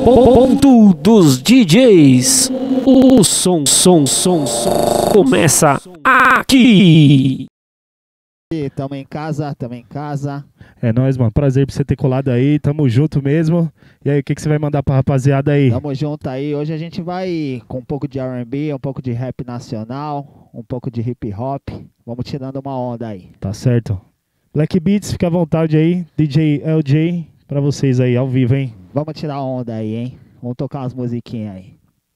Ponto dos DJs. O som começa aqui. Tamo em casa, tamo em casa. É nóis, mano. Prazer por você ter colado aí. Tamo junto mesmo. E aí, o que você vai mandar pra rapaziada aí? Tamo junto aí. Hoje a gente vai com um pouco de R&B, um pouco de rap nacional, um pouco de hip hop. Vamos tirando uma onda aí. Tá certo. Black Beats, fica à vontade aí. DJ LJ, pra vocês aí, ao vivo, hein? Vamos tirar onda aí, hein? Vamos tocar umas musiquinhas aí.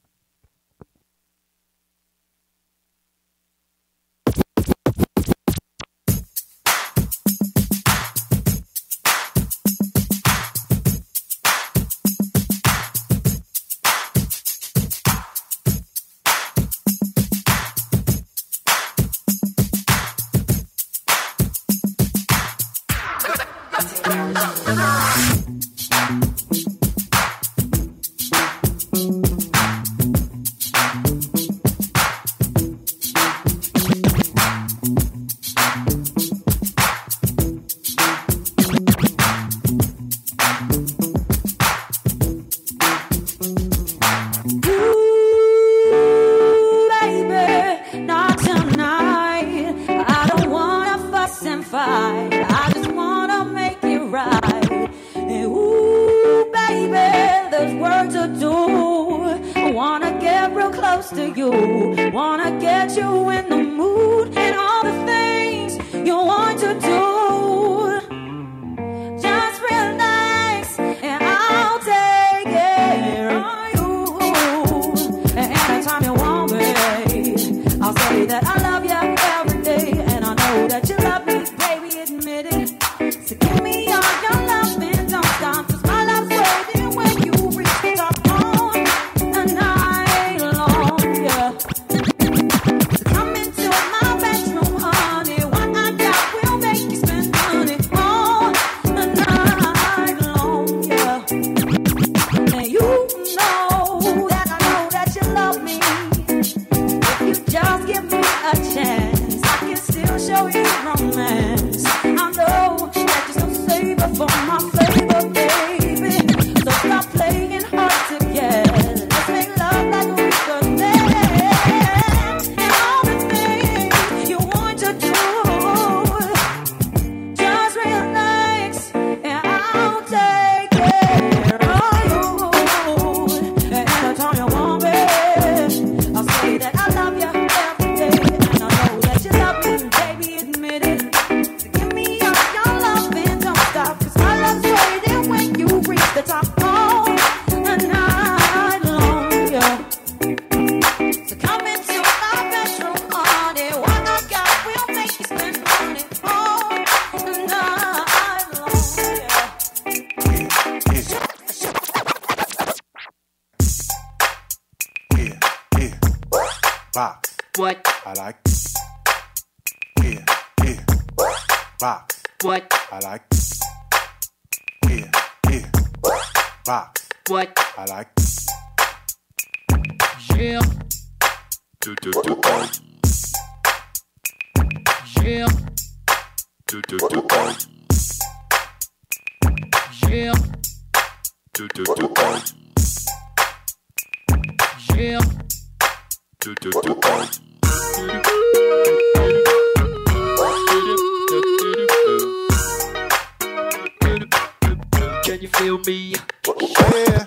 Can you feel me? Yeah.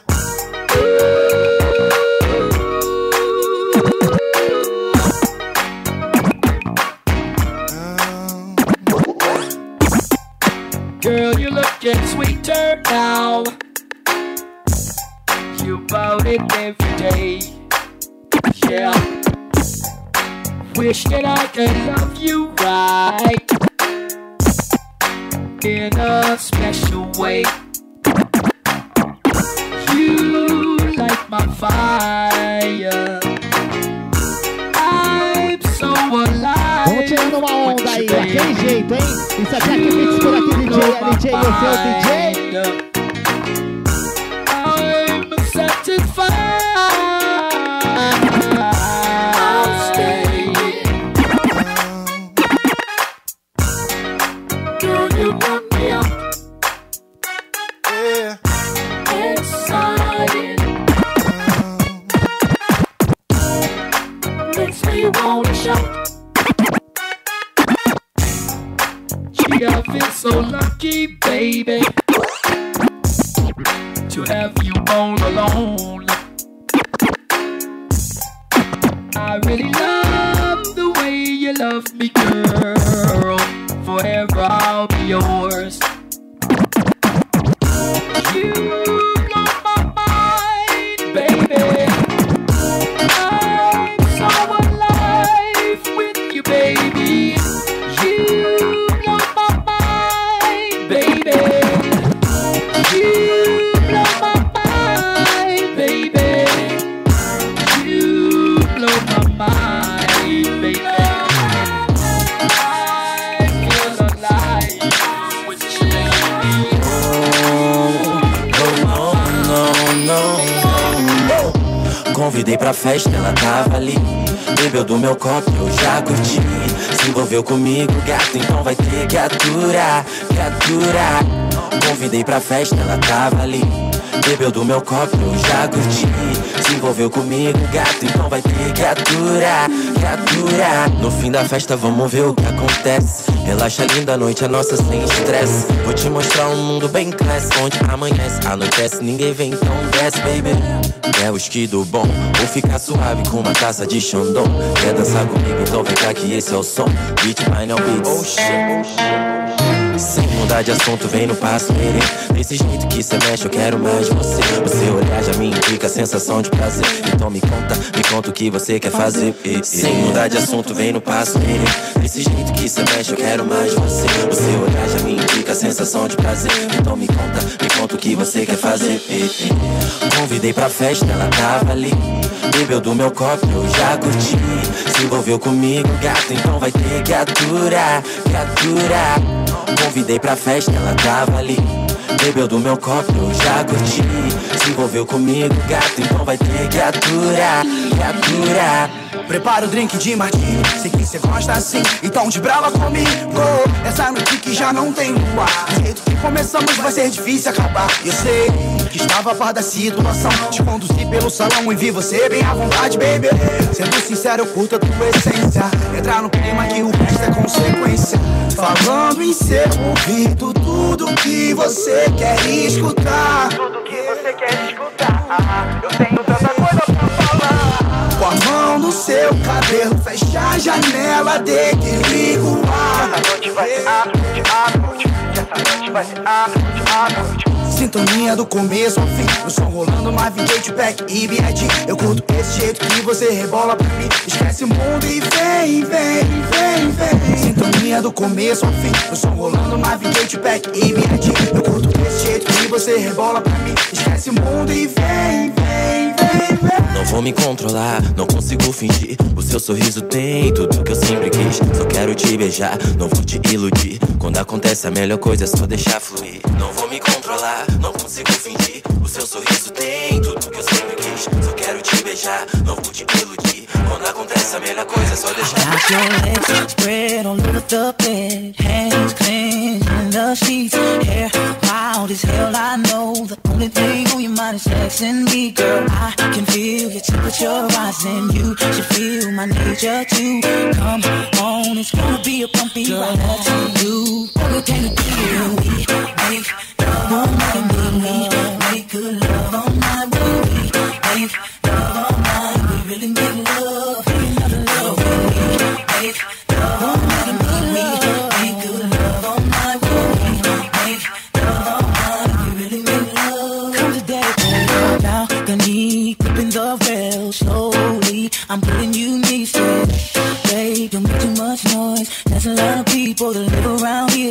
Girl, you're looking sweeter now. You bout it every day. Yeah. Wish that I could love you right in a special way. You light my fire. I'm so alive. Vamos tirando uma onda aí, daquele jeito, hein? Isso aqui é Beats por aqui, DJ LJ, o seu DJ. I'm satisfied. I'll stay. Girl, you got me up. Yeah. Inside. lucky, baby, to have you all alone. I really love the way you love me, girl. Forever I'll be yours. You blow my mind, baby. I'm so alive with you, baby. You blow my mind, baby. You blow my mind, baby. You blow my mind, baby. I feel alive with you, baby. Convidei pra festa, ela tava ali. Bebeu do meu copo, eu já curti. Se envolveu comigo, gato, então vai ter que aturar, que aturar. Convidei pra festa, ela tava ali. Bebeu do meu copo, eu já curti. Se envolveu comigo, gato, então vai ter que aturar, que aturar. No fim da festa vamos ver o que acontece. Relaxa, linda noite, a nossa sem estresse. Vou te mostrar um mundo bem classe, onde amanhece, anoitece, ninguém vem, então desce, baby. Quer whisky do bom, ou ficar suave com uma taça de Chandon. Quer dançar comigo, então vem cá que esse é o som. Beat Final Beats, oh shit, oh shit. Sem mudar de assunto, vem no passo, baby. Desse jeito que cê mexe, eu quero mais de você. O seu olhar já me indica a sensação de prazer. Então me conta o que você quer fazer. Sem mudar de assunto, vem no passo, baby. Desse jeito que cê mexe, eu quero mais de você. O seu olhar já me indica a sensação de prazer. Então me conta o que você quer fazer. Convidei pra festa, ela tava ali. Bebeu do meu copo, eu já curti. Se envolveu comigo, gato, então vai ter que aturar, que aturar. Convidei pra festa, ela tava ali. Bebeu do meu copo, eu já curti. Se envolveu comigo, gato, então vai ter que aturar, que aturar. Prepara o drink de martini, sei que cê gosta assim, então de brava comigo. Essa noite que já não tem lua, do jeito que começamos vai ser difícil acabar. Eu sei que estava a par da situação, te conduzi pelo salão e vi você bem à vontade, baby. Sendo sincero, eu curto a tua essência, entrar no clima que o resto é consequência. Falando em seu ouvido tudo que você quer escutar. Tudo que você quer escutar, eu tenho tanta coisa pra falar. Com a mão no seu cabelo, fecha a janela, desliga o ar. Essa noite vai ser a noite, essa noite vai ser a noite. Sintonia do começo ao fim, no som rolando Marvin Gaye, Tupac e B.I.G. Eu curto esse jeito que você rebola pra mim. Esquece o mundo e vem, vem, vem, vem. Sintonia do começo ao fim, no som rolando Marvin Gaye, Tupac e B.I.G. Eu curto esse jeito que você rebola pra mim. Esquece o mundo e vem, vem, vem, vem. Não vou me controlar, não consigo fingir. O seu sorriso tem tudo que eu sempre quis. Só quero te beijar, não vou te iludir. Quando acontece a melhor coisa é só deixar fluir. Não vou me controlar, não consigo fingir. O seu sorriso tem tudo que eu sempre quis. Só quero te beijar, não vou te iludir. Quando acontece a melhor coisa é só deixar fluir. Got your legs spread all over the bed, hands clenched in the sheets, hair wild as hell. I know the only thing on your mind is texting me, girl. I can feel your temperature rising. You should feel my nature too. Come on, it's gonna be a bumpy ride. You, what can you do? We make love all night, we make good love all night, we make love all night, we really make love. Another love, we make love all night, we make good love all night, we make love all night, we really make love. Come today, now the knee gripping the rail slowly. I'm putting you knees to. Babe, don't make too much noise. There's a lot of people that live around here.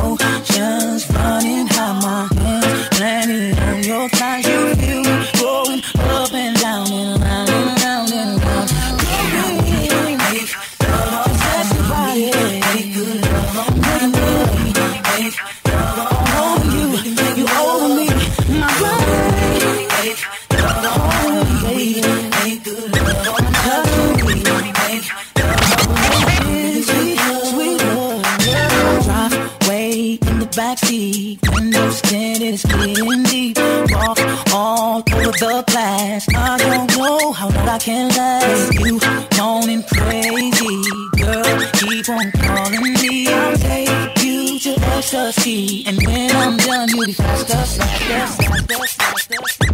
Emotions running high, my hands planted on your thighs. You feel me going up and down and round and round and round. Baby, make love, testify it. Make good love on my way. Make love on you, you over me, my body. Make love on me, make good love on my way. Make backseat, windows tinted, it's getting deep. Walk all over the glass. I don't know how long I can last. You moaning crazy, girl, keep on calling me. I'll take you to extra tea. And when I'm done, you'll be faster, faster, faster, faster.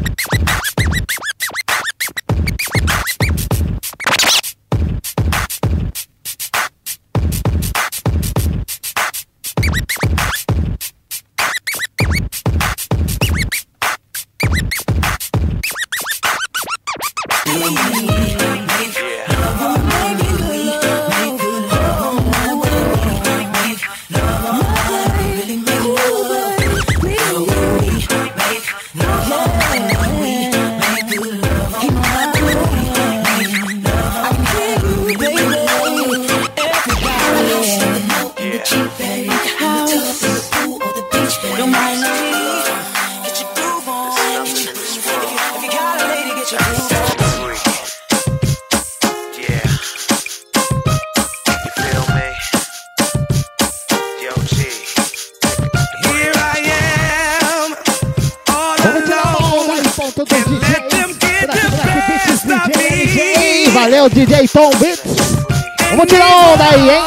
Valeu, DJ Tom Beats. Vamos tirar onda aí, hein?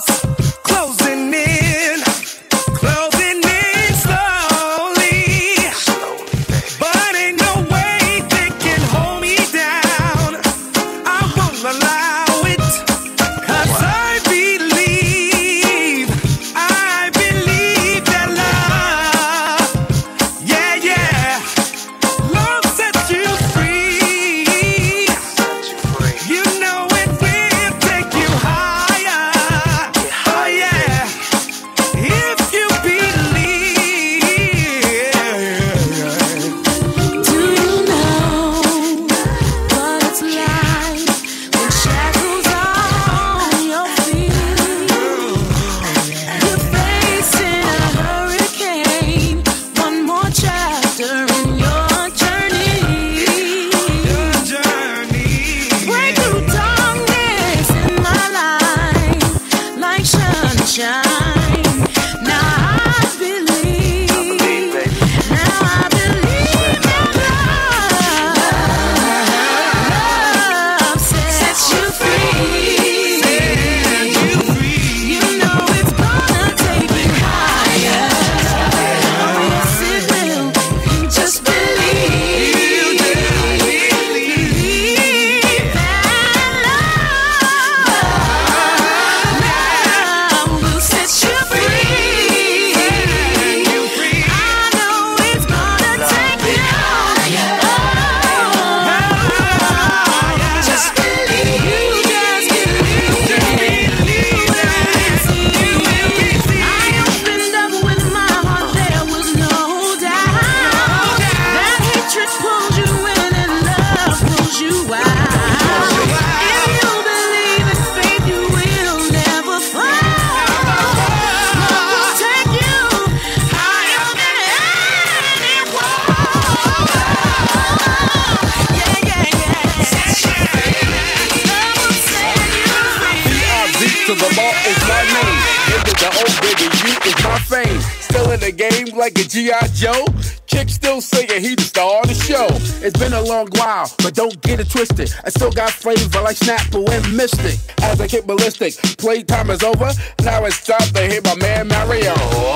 Like a G.I. Joe, chick still singing, he the star of the show. It's been a long while, but don't get it twisted. I still got flavor like Snapple and Mystic. As I get ballistic, playtime is over. Now it's time to hit my man Mario.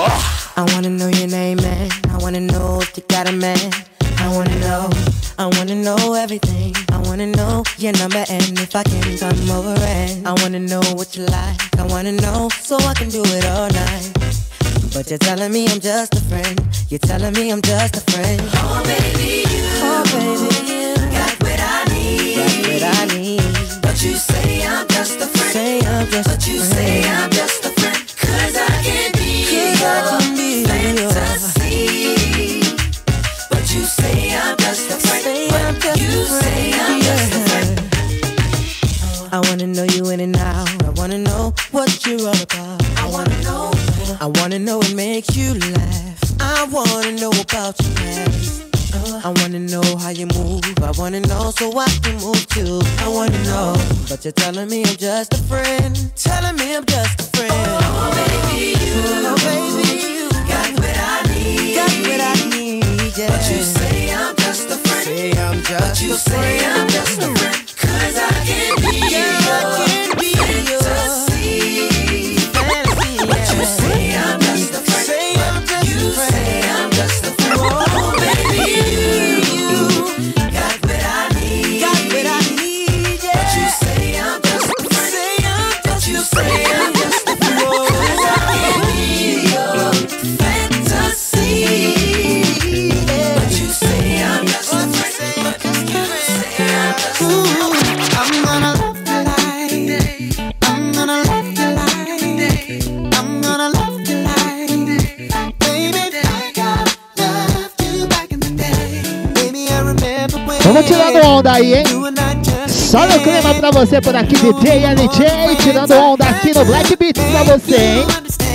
I wanna know your name, man. I wanna know if you got a man. I wanna know everything. I wanna know your number and if I can come over and I wanna know what you like. I wanna know so I can do it all night. But you're telling me I'm just a friend. You're telling me I'm just a friend. Oh baby, you got what I need. Got what I need. But you say I'm just a friend. Say I'm just but you say I'm just a friend. Cause I can be your fantasy. But you say I'm just a friend. You say I'm just a friend. I wanna know you in and out. I wanna know what you're all about. I wanna know. I wanna know what makes you laugh. I wanna know about your past. I wanna know how you move. I wanna know so I can move too. I wanna know, but you're telling me I'm just a friend. Telling me I'm just a friend. Oh baby, you got what I need. Got what I need, yeah. But you say I'm just a friend. Say I'm just but you a say friend. I'm just a friend. Cause I can be your fantasy. But you say I'm just a friend. Vamos tirando onda aí, hein? Só no clima pra você por aqui, DJ NJ, tirando onda aqui no Black Beats pra você, hein?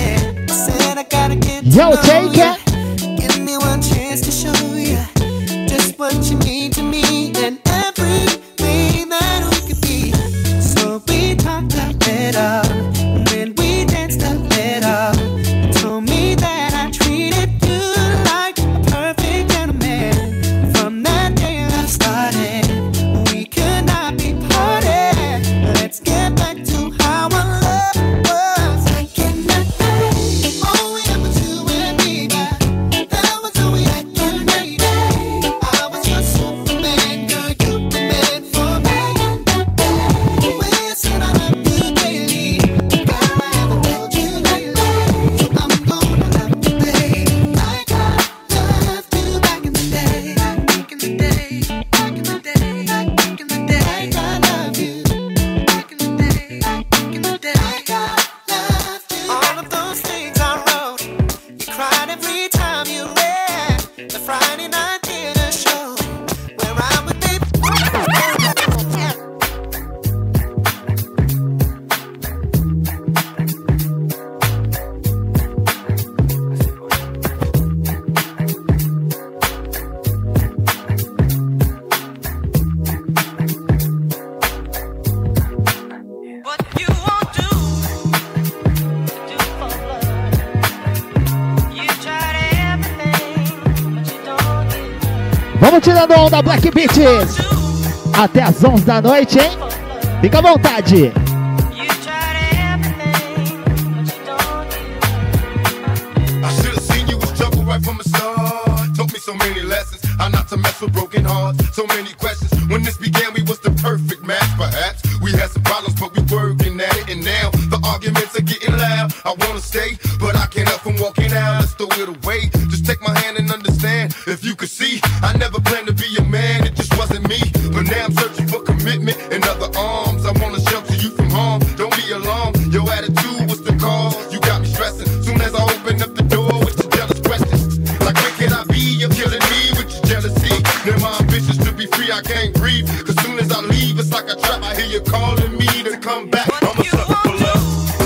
Yo, take it. Give me one chance to show you just what you mean to me and everything that we could be. So we talked a little, when we danced a little. You told me that I treated you like a perfect gentleman. From that day I started, we could not be parted. Let's get back to how our love was. I cannot wait. Oh, it was you and me, but that was who we had to be. I was your Superman, girl, you the man for me. We're saying I love you daily, girl, I haven't told you lately. I'm gonna love you, babe, like I loved you back in the day, back in the day, back in the day, back in the day. Like I love you, back in the day, back in the day, like I loved you. All of those things I wrote, you cried every time you read the Friday night theater show where I would be. What you won't do for love. You tried everything, but you don't get Vamos tirando onda, Black Beats. Até as 11 da noite, hein? Fica à vontade. You tried everything, but you don't get I should have seen you was trouble right from the start. Taught me so many lessons, how not to mess with broken hearts. So many questions. When this began, we was the perfect match. Perhaps we had some problems, but we working at it. And now the arguments are getting loud. I wanna stay, but I can't help from walking out. Let's throw it away. Just take my hand and understand. If you could see, I never planned to be a man. It just wasn't me. But now I'm searching for commitment in other arms. I wanna shelter you from harm. Don't be alarmed. Your attitude was the cause. You got me stressing. Soon as I open up the door with your jealous questions, like where can I be? You're killing me with your jealousy. Now my ambitions to be free, I can't breathe. Cause soon as I leave, it's like a trap. I hear you calling me to come back. I'm a sucker for love.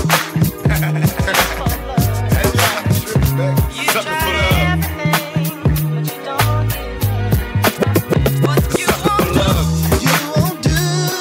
Sucker for love. Sucker for love. You won't do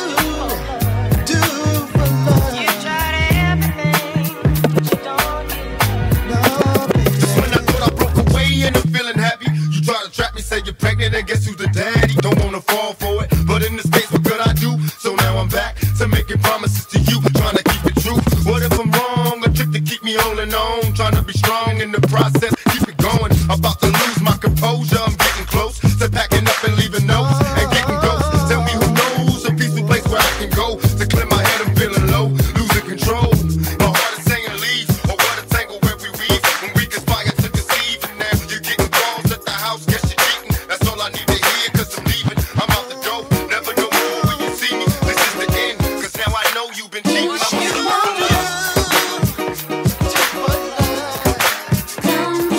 for love. You tried everything, but you don't get no, baby. Just when I thought I broke away and I'm feeling happy, you try to trap me, say you're pregnant, and guess who's the daddy? Don't wanna fall for it, but in this case, what could I do? So now I'm back to making promises to you, trying to keep it true. What if I'm wrong? A trick to keep me holding on, trying to be strong in the process, keep it going. About to lose my composure, I'm getting close to packing up and leaving notes and getting ghosts. Tell me who knows a peaceful place where I can go to clear my head. I'm feeling low, losing control. My heart is saying leave, or what a tangle where we weave. When we conspire to deceive, and now you're getting calls at the house. Guess you're cheating. That's all I need to hear, cause I'm leaving. I'm out the door, never know more when you see me. This is the end, cause now I know you've been cheating. I'm a sucker for love.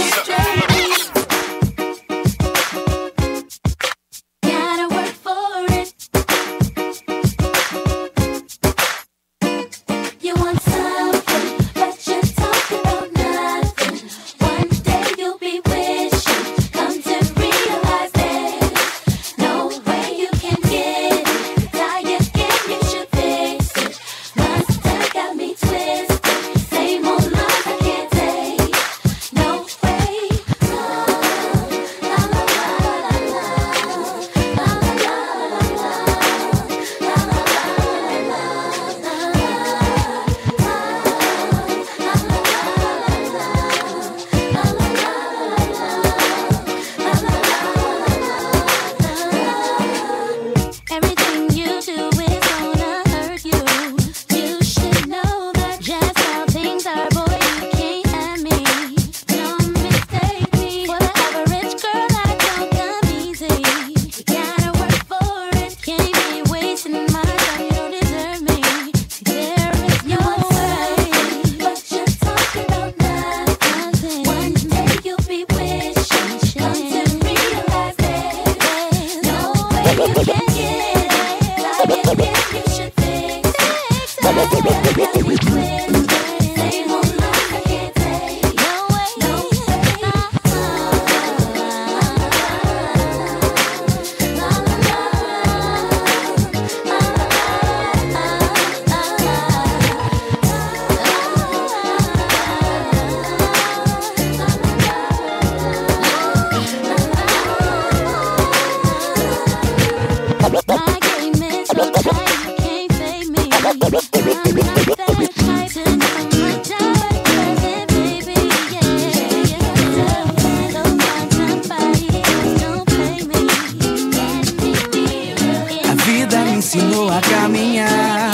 ensinou a caminhar.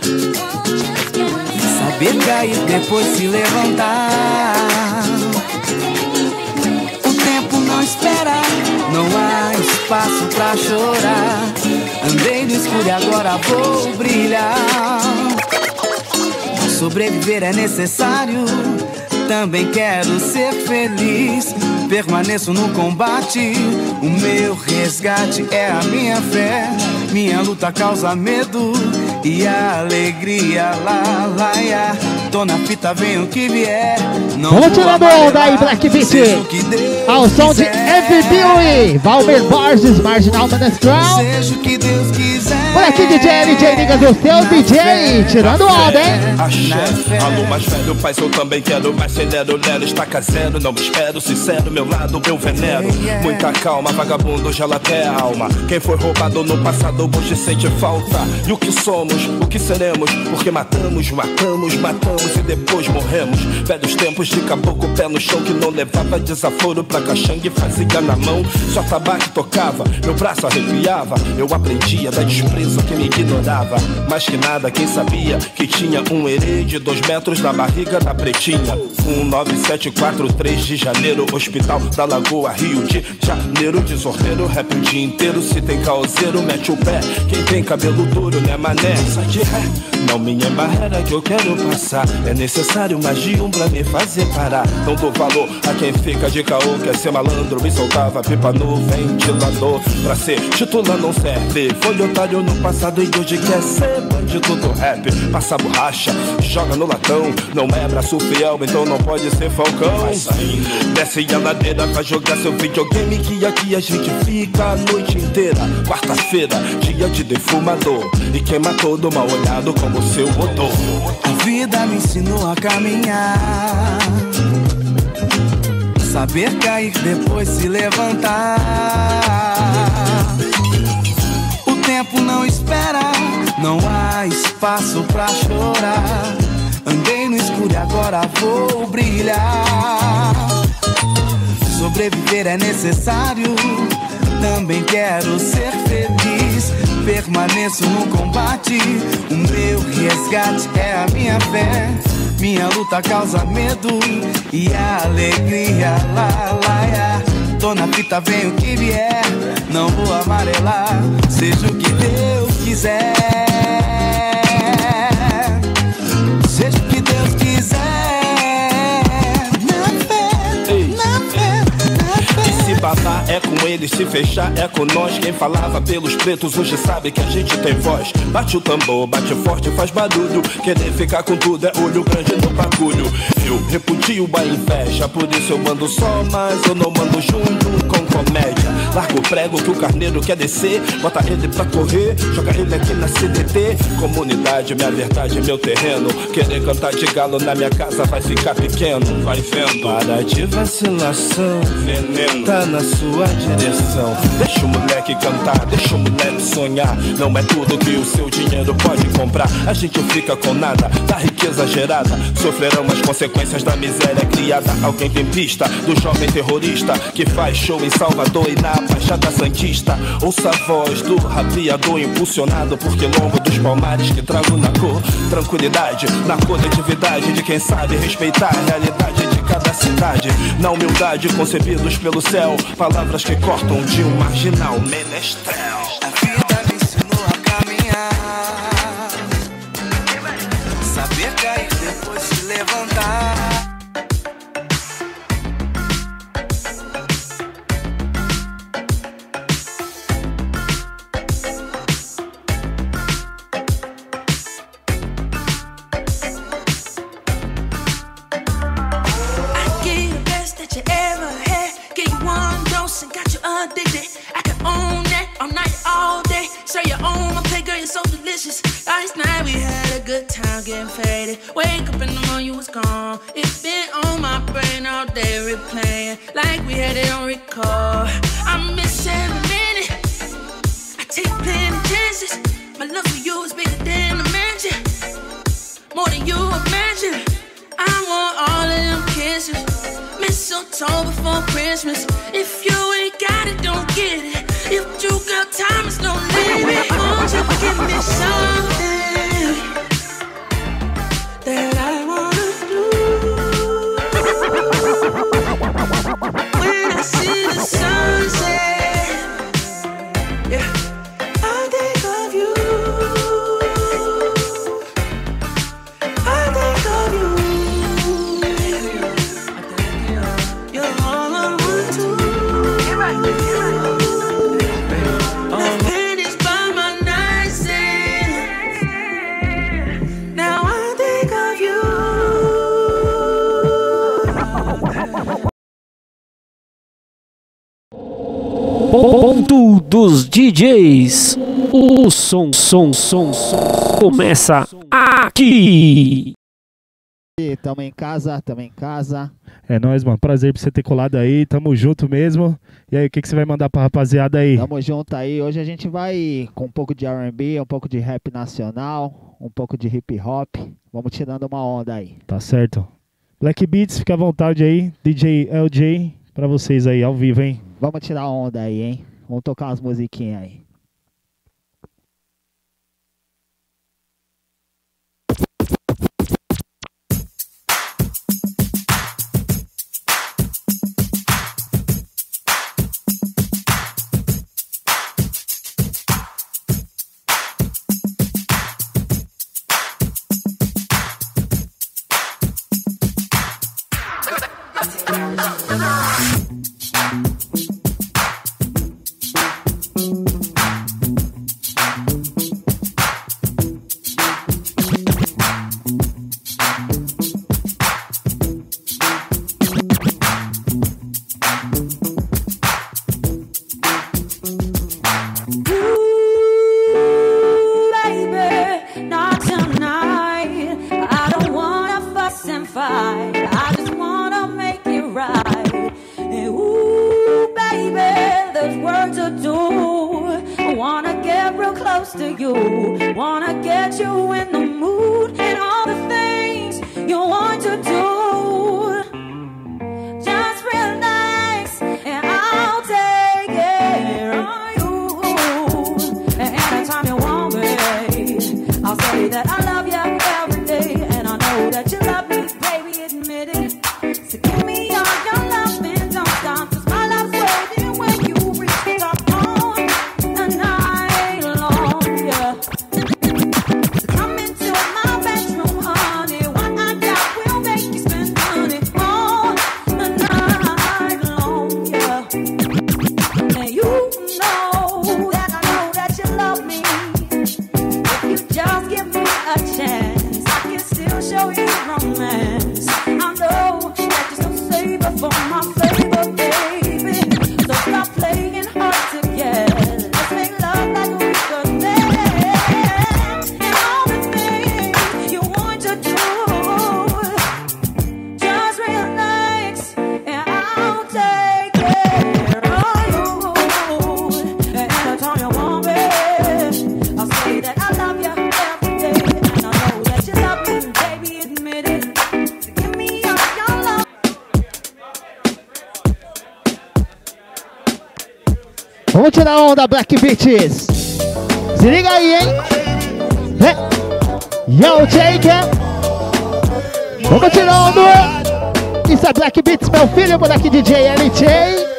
Saber cair, depois se levantar. O tempo não espera, não há espaço pra chorar. Andei no escuro e agora vou brilhar. Sobreviver é necessário, também quero ser feliz. Permaneço no combate, o meu resgate é a minha fé. Minha luta causa medo e a alegria, lá, lá, lá. Tô na fita, vem o que vier. Vamos tirando onda aí, Black Beat. Ao som de FBUI, Valmer Borges, Marginal Menestrão. Seja o que Deus quiser. Black DJ, LJ, liga do seu DJ. Tirando onda, hein? Axé, alô mais velho, pai, eu também quero. Mais celero, Lero, estaca zero. Não me espero, sincero, meu lado, meu venero. Muita calma, vagabundo, gela até a alma. Quem foi roubado no passado, hoje sente falta. E o que somos, o que seremos? Porque matamos, matamos, matamos e depois morremos. Velhos tempos de caboclo, pé no chão, que não levava desaforo pra caxangue, fazia na mão. Só tabaco tocava, meu braço arrepiava. Eu aprendia da desprezo que me ignorava. Mais que nada, quem sabia que tinha um herê de 2 metros na barriga da pretinha. 19743 de janeiro, Hospital da Lagoa, Rio de Janeiro. Desordeiro, rap o dia inteiro. Se tem caoseiro, mete o pé. Quem tem cabelo duro, né mané? Sai de ré, não minha barreira que eu quero passar. É necessário mais de um pra me fazer parar. Não dou valor a quem fica de caô, quer ser malandro. Me soltava pipa no ventilador. Pra ser titular não serve. Foi otário no passado e hoje quer ser bandido do rap. Passa borracha, joga no latão. Não é braço fiel, então não pode ser falcão. Desce a ladeira, vai jogar seu videogame, que aqui a gente fica a noite inteira. Quarta-feira, dia de defumador, e queima todo mal olhado como seu odor. A vida me ensinou a caminhar. Saber cair, depois se levantar. O tempo não espera, não há espaço pra chorar. Andei no escuro e agora vou brilhar. Sobreviver é necessário, também quero ser feliz. Permaneço no combate, o meu resgate é a minha fé. Minha luta causa medo e a alegria, lá, lá, lá. Tô na fita, vem o que vier, não vou amarelar. Seja o que Deus quiser. Seja o que Deus quiser. Na fé, na fé, na fé. E se babar é com eles, se fechar é com nós. Quem falava pelos pretos hoje sabe que a gente tem voz. Bate o tambor, bate forte, faz barulho. Querer ficar com tudo é olho grande no bagulho. Eu repudio a inveja, por isso eu mando só, mas eu não mando junto com comédia. Largo o prego que o carneiro quer descer, bota ele pra correr, joga ele aqui na CDT. Comunidade, minha verdade, meu terreno. Querer cantar de galo na minha casa vai ficar pequeno. Vai vendo, para de vacilação, veneno tá na sua direção. Deixa o moleque cantar, deixa o moleque sonhar. Não é tudo que o seu dinheiro pode comprar. A gente fica com nada da riqueza gerada. Sofrerão as consequências da miséria criada. Alguém tem pista do jovem terrorista que faz show em Salvador e na Baixada Santista. Ouça a voz do rapiador impulsionado por quilombo dos palmares que trago na cor. Tranquilidade, na coletividade de quem sabe respeitar a realidade de cada cidade. Na humildade concebidos pelo céu, palavras que cortam de um marginal menestrel. A vida me ensinou a caminhar. Saber cair, depois se levantar. Getting faded. Wake up in the morning, you was gone. It's been on my brain all day, replaying like we had it on record. I miss every minute. I take plenty chances. My love for you is bigger than a mansion, more than you imagine. I want all of them kisses, mistletoe before Christmas. If you ain't got it, don't get it. If you got time, it's no limit. Won't you give me some? Ponto dos DJs. O som começa aqui. Tamo em casa. É nóis, mano. Prazer pra você ter colado aí. Tamo junto mesmo. E aí, o que você vai mandar pra rapaziada aí? Tamo junto aí. Hoje a gente vai com um pouco de R&B, um pouco de rap nacional, um pouco de hip hop. Vamos tirando uma onda aí. Tá certo. Black Beats, fica à vontade aí. DJ LJ, pra vocês aí, ao vivo, hein? Vamos tirar onda aí, hein? Vamos tocar umas musiquinhas aí. Vamos tirar onda, Black Beats. Se liga aí, hein? Yo, Jake. Vamos tirar onda. Isso é Black Beats, meu filho, moleque DJ LJ.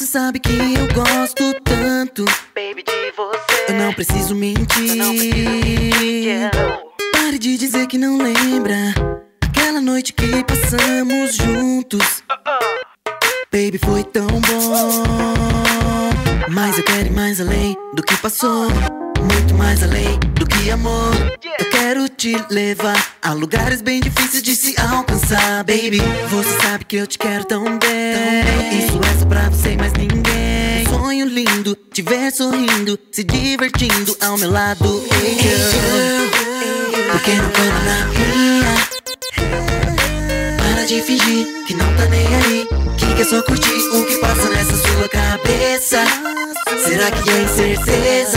sabe que eu gosto tanto, baby, de você. Eu não preciso mentir. Pare de dizer que não lembra aquela noite que passamos juntos. Baby, foi tão bom. Mas eu quero ir mais além do que passou, muito mais além do que amor. Eu quero te levar a lugares bem difíceis de se alcançar. Baby, você sabe que eu te quero tão bem. Isso é só pra você e mais ninguém. Sonho lindo, te ver sorrindo, se divertindo ao meu lado. Hey girl, por que não cola na minha? Para de fingir que não tá nem aí, que quer só curtir o que passa nessa sua cabeça. Será que é incerteza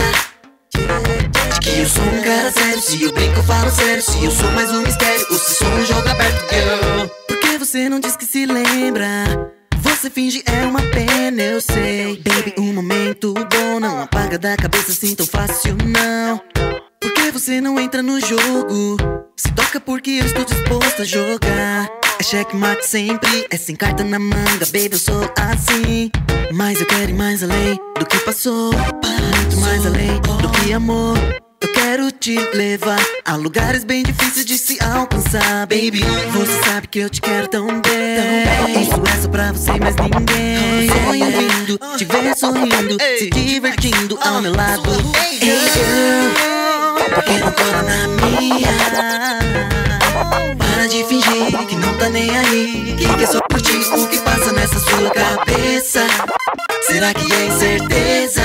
de que eu sou um cara sério? Se eu brinco, eu falo sério. Se eu sou mais um mistério, ou se sou um jogo aberto, girl. Por que você não diz que se lembra? Você finge, é uma pena, eu sei. Baby, um momento bom não apaga da cabeça assim tão fácil, não. Por que você não entra no jogo? Se toca porque eu estou disposto a jogar. É checkmate sempre, é sem carta na manga, baby, eu sou assim. Mas eu quero ir mais além do que passou, muito mais além do que amor. Eu quero te levar a lugares bem difíceis de se alcançar. Baby, você sabe que eu te quero tão bem. Isso é só pra você e mais ninguém. Sonho lindo, te ver sorrindo, se divertindo ao meu lado. Hey girl, por que não cola na minha? Para de fingir que não tá nem aí, que quer só curtir o que passa nessa sua cabeça. Será que é incerteza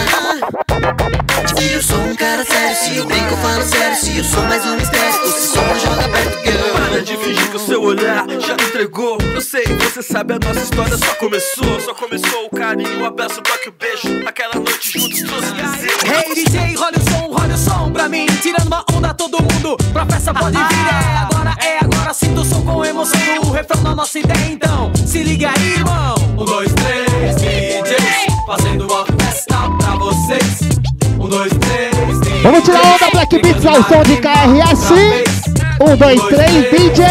de que eu sou um cara sério? Se eu brinco, eu falo sério. Se eu sou mais um mistério, ou se sou um jogo aberto, girl. Para de fingir que o seu olhar já me entregou. Eu sei, você sabe, a nossa história só começou. Só começou o carinho, o abraço, o toque, o beijo. Aquela noite juntos trouxe desejo. Hey DJ, roda o som pra mim. Tirando uma onda, todo mundo pra festa pode vir. É agora, sinto o som com emoção do refrão da nossa ideia. Então, se liga aí, irmão. 1, 2, 3, DJs fazendo uma festa pra vocês. 1, 2, 3, DJs. Vamos tirar onda, Black Beats ao som de KRS. 1, 2, 3, DJ.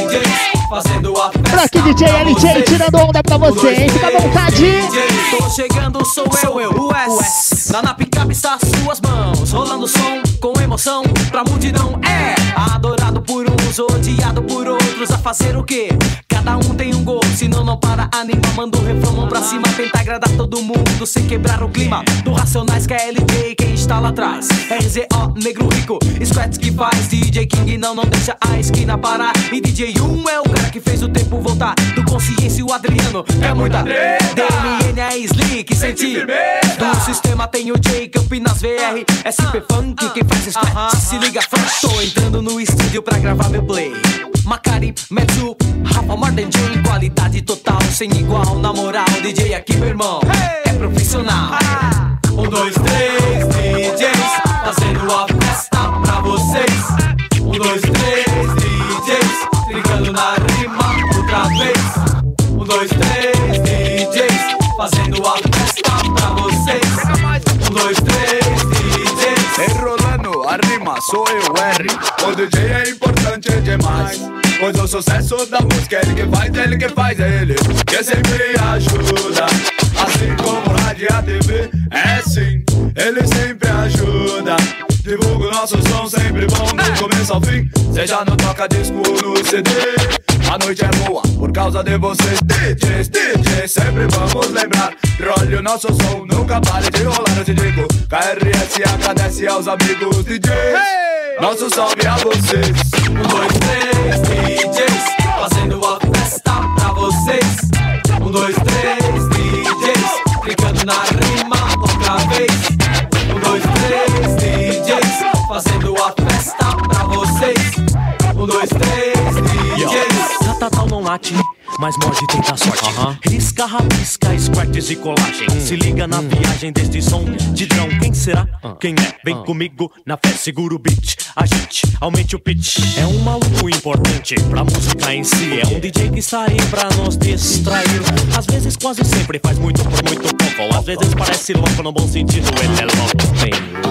Fazendo a festa. Black DJ LJ tirando onda pra você, hein? Fica à vontade. Tô chegando, sou eu, o S. Lá na picape está suas mãos, rolando som com emoção pra multidão. É adorado por uns, odiado por outros. A fazer o quê? Cada um tem um gol, senão não para animar. Manda o refrão, mão pra cima, tenta agradar todo mundo sem quebrar o clima. Do Racionais, KLJ, quem está lá atrás? RZO, Negro Rico, Squats que faz. DJ King não deixa a esquina parar. E DJ 1 é o cara que fez o tempo voltar. Do Consciência o Adriano, é muita treta. DMN é Slick, senti. Do sistema tem o Jacob nas VR. SP Funk, quem faz squat, se liga funk. Tô entrando no estúdio pra gravar meu play. Macari, Metsu, Rafa Martin J, qualidade total, sem igual, na moral, DJ aqui, meu irmão, é profissional. 1, 2, 3, DJs, fazendo a festa pra vocês. 1, 2, 3, DJs, ligando na rima outra vez. 1, 2, 3, DJs, fazendo a festa pra vocês. 1, 2, 3, DJs. Enrolando a rima, sou eu, R. O DJ é importante demais, pois o sucesso da música é ele que faz, ele que sempre ajuda. Assim como rádio e a TV, é sim, ele sempre ajuda. Divulga o nosso som sempre bom do começo ao fim, seja no toca-disco ou no CD. A noite é boa por causa de vocês, DJs, sempre vamos lembrar. Role o nosso som, nunca pare de rolar, eu te digo. KRS agradece aos amigos DJs, nosso salve a vocês. 1, 2, 3, DJs, fazendo a festa pra vocês. 1, 2, 3, DJs, clicando na rima outra vez. 1, 2, 3, DJs, fazendo a festa pra vocês. 1, 2, 3, DJs. Catatal não late, mas morde tenta sorte. Risca, rabisca, squirts e colagem. Se liga na viagem deste som de drão. Quem será? Quem é? Vem comigo na fé, segura o beat. Agite, aumente o pitch. É um maluco importante pra música em si. É um DJ que está aí pra nos distrair. Às vezes, quase sempre faz muito por muito pouco. Às vezes parece louco no bom sentido, ele é louco, bem louco.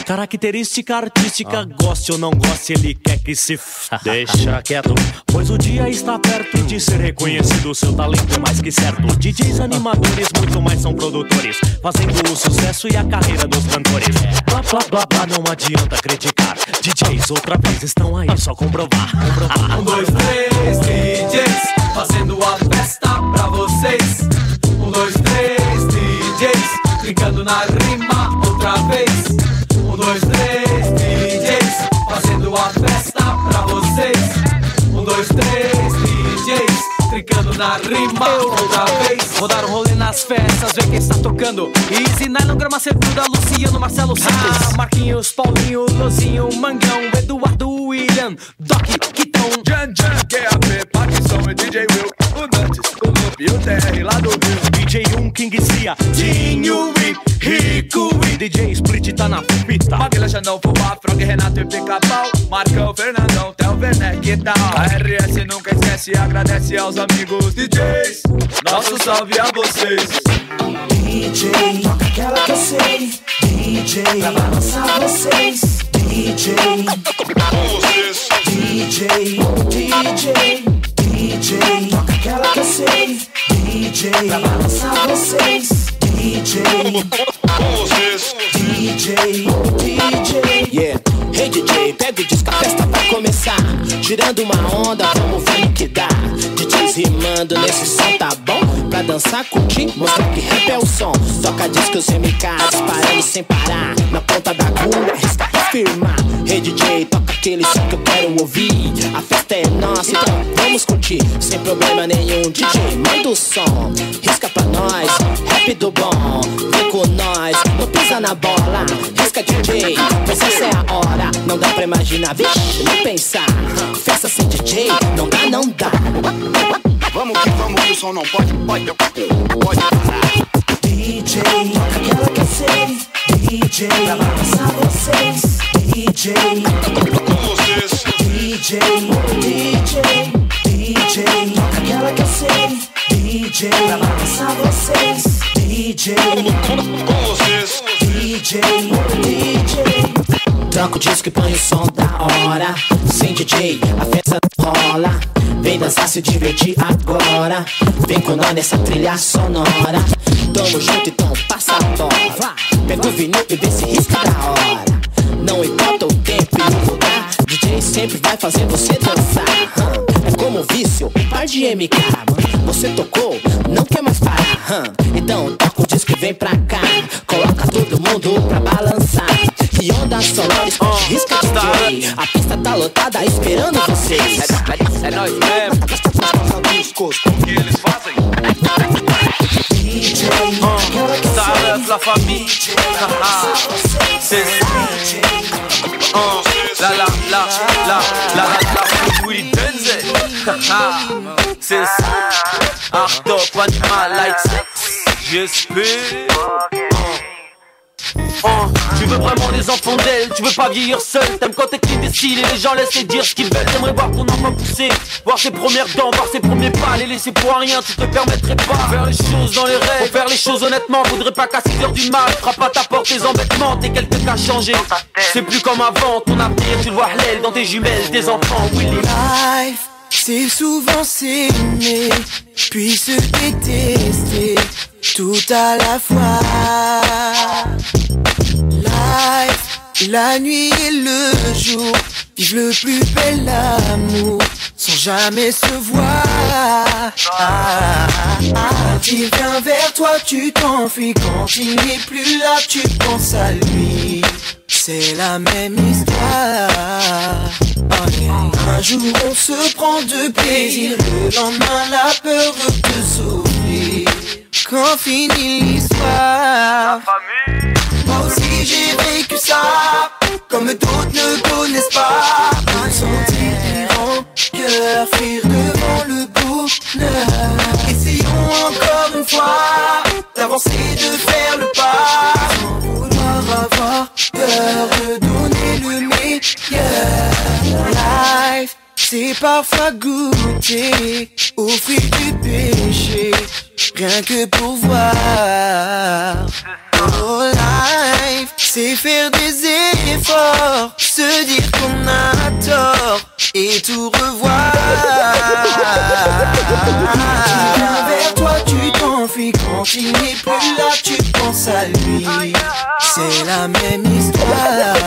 Característica artística, goste ou não goste, ele quer que se deixa quieto, pois o dia está perto de ser reconhecido. Seu talento é mais que certo. DJs animadores, muito mais são produtores, fazendo o sucesso e a carreira dos cantores. Blá blá blá blá, não adianta criticar. DJs outra vez estão aí, só comprovar. 1, 2, 3, DJs fazendo a festa pra vocês. 1, 2, 3, DJs brincando na rima outra vez. 1, 2, 3, DJs fazendo a festa pra vocês. 1, 2, 3, DJs trincando na rima outra vez. Vou dar um rolê nas festas, ver quem está tocando. Easy, Nylon, Grama Cernuda, Luciano, Marcelo Santos, Marquinhos, Paulinho, Lozinho, Mangão, Eduardo, William, Doc, Kitão, Jan, QAP, Parkinson e DJ Will, o Nuts, o Loop e o TR lá do Rio. DJ King Cia, Dinho e Rico e DJ Split tá na pita. Maguila, Xandão, Fubá, Frog, Renato e Pica-Pau, Marcão, Fernandão, Theo, Werneck e tal. A RS nunca esquece e agradece aos amigos DJs. Nosso salve a vocês. DJ, toca aquela que eu sei. DJ, pra balançar vocês. DJ, com vocês. DJ, toca aquela que eu sei. DJ, pra balançar vocês. DJ, com vocês. DJ. Yeah. Hey DJ, pega o disco, a festa vai começar. Tirando uma onda, vamos ver no que dá. DJs rimando nesse som, tá bom? Pra dançar, curtir, mostrar que rap é o som. Toca discos MK, disparando sem parar. Na ponta da agulha, risca e firmar. Hey DJ, toca aquele som que eu quero ouvir. A festa é nossa, então vamos curtir. Sem problema nenhum, DJ, manda o som. Risca pra nós, rap do bom. Vem com nós, não pisa na bola. Risca DJ, pois essa é a hora. Não dá pra imaginar, vixe, nem pensar. Festa sem DJ, não dá, não dá. Vamos que o som não pode parar. DJ, toca aquela que eu sei. DJ, pra balançar vocês. DJ, com vocês. DJ, toca aquela que eu sei. DJ, pra balançar vocês. DJ, com vocês. DJ. Troca o disco e põe o som da hora. Sem DJ, a festa rola. Vem dançar, se divertir agora. Vem com nós nessa trilha sonora. Tamo junto, então passa a bola. Pega o vinil e vê se risca da hora. Não importa o tempo e o lugar, DJ sempre vai fazer você dançar. É como vício, um par de MK. Você tocou, não quer mais parar. Então toca o disco e vem pra cá. Coloca todo mundo pra balançar. E onda sonora, risca DJ. A pista tá lotada esperando vocês. É nóis mesmo. O que eles fazem? DJ, Salve la famille. C'est la Willy Denzel. C'est Art of Animal like sex. J'espère. Tu veux vraiment les enfants d'elle, tu veux pas vieillir seul. T'aimes quand t'es clean et stylé, les gens laissent dire ce qu'ils veulent. T'aimerais voir ton enfant pousser, voir ses premières dents, voir ses premiers pas. Les laisser pour rien, tu te permettrais pas. Faire les choses dans les règles, faut faire les choses honnêtement. Faudrait pas qu'à 6h du mat, frappe à ta porte tes embêtements. T'es quelqu'un qui a changé, c'est plus comme avant. Ton avenir, tu le vois halal dans tes jumelles, tes enfants, Willy. Life, c'est souvent s'aimer, puis se détester, tout à la fois. Life, la nuit et le jour, vivre le plus bel amour, sans jamais se voir. Quand il vient vers toi, tu t'enfuis. Quand il n'est plus là, tu penses à lui. C'est la même histoire. Un jour on se prend de plaisir, le lendemain la peur de s'ouvrir. Quand finit l'histoire, moi aussi j'ai vécu ça, comme d'autres ne connaissent pas. Un sentir du rancœur, fuir devant le bonheur. Essayons encore une fois d'avancer, de faire le pas, sans vouloir avoir peur de donner le meilleur. Life, c'est parfois goûter au fruit du péché, rien que pour voir. Oh life, c'est faire des fort, se dire qu'on a tort et tout revoir. Tu viens vers toi, tu t'enfuis, quand il n'est plus là, tu penses à lui. C'est la même histoire.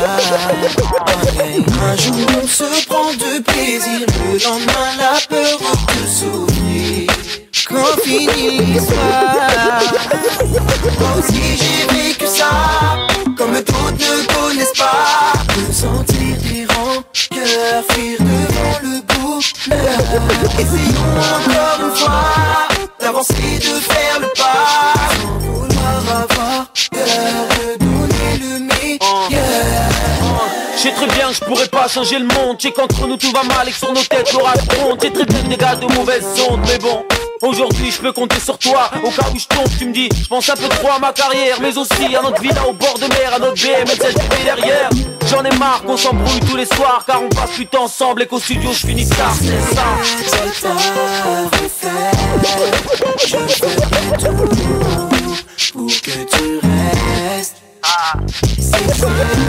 Un jour on se prend de plaisir, le lendemain la peur de s'ouvrir. Quand finit l'histoire, moi aussi j'ai vécu ça, comme d'autres ne connaissent pas. Ressentir des rancœurs, fuir devant le bonheur. Essayons encore une fois d'avancer, de faire le pas, sans vouloir avoir peur de donner le meilleur. Je sais très bien que je pourrais pas changer le monde. Je sais qu'entre nous tout va mal et que sur nos têtes l'orage gronde. J'ai très bien des gars de mauvaises ondes, mais bon, aujourd'hui je peux compter sur toi. Au cas où je tombe, tu me dis, je pense un peu trop à ma carrière, mais aussi à notre villa au bord de mer, à notre BM et celle que derrière. J'en ai marre qu'on s'embrouille tous les soirs, car on passe plus de temps ensemble et qu'au studio je finis tard, c'est ça. C'est tard refaire, je ferai tout pour que tu restes. C'est tard